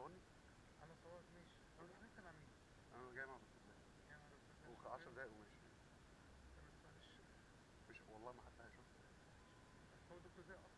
تصورني؟ انا صورت ماشي. هو الدكتور مع مين؟ انا جاي مع دكتور زاهد. جاي مع دكتور زاهد. 10 دقايق وماشي. بس معلش. مش والله ما حد هيشوفك. هو دكتور زاهد اصلا